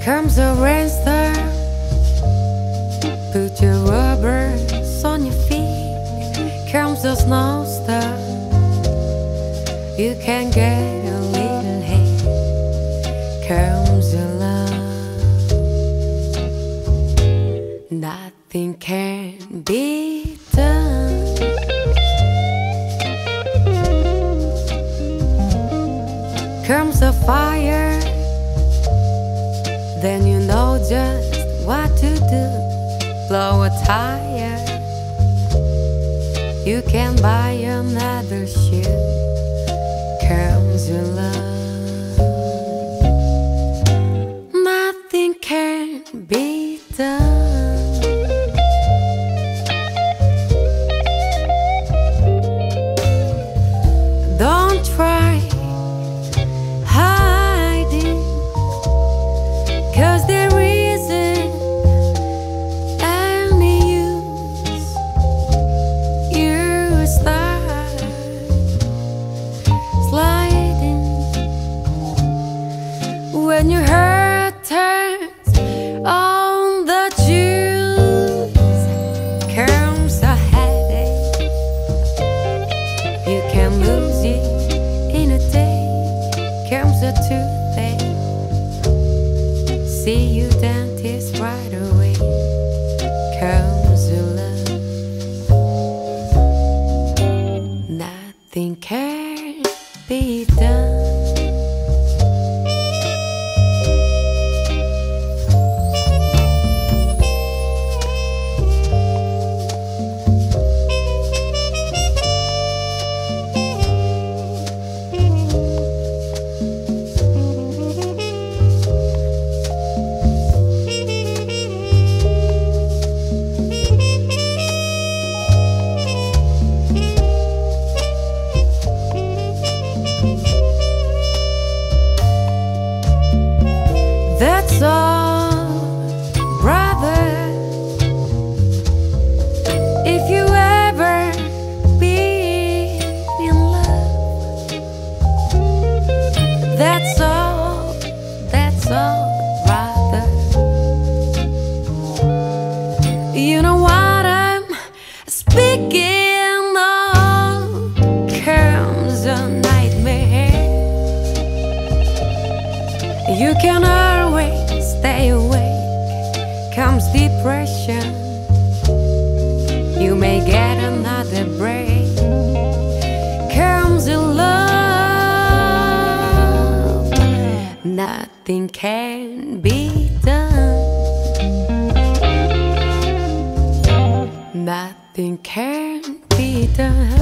Comes a rainstorm, put your rubbers on your feet. Comes a snowstorm, you can get a little heat. Comes a love, nothing can be done. Comes a fire, then you know just what to do. Blow a tire, you can buy another shoe. Comes your love, nothing can be done. Don't try hiding, 'cause there isn't any use. You start sliding when your heart turns on the juice. Comes a headache, you can lose it in a day. Comes a toothache, see you dentist right away. Comes a love, nothing can be done. That's all, brother. If you ever be in love, that's all, brother. You know what I'm speaking of. Comes a nightmare, you can always stay awake. Comes depression, you may get another break. Comes in love, nothing can be done. Nothing can be done.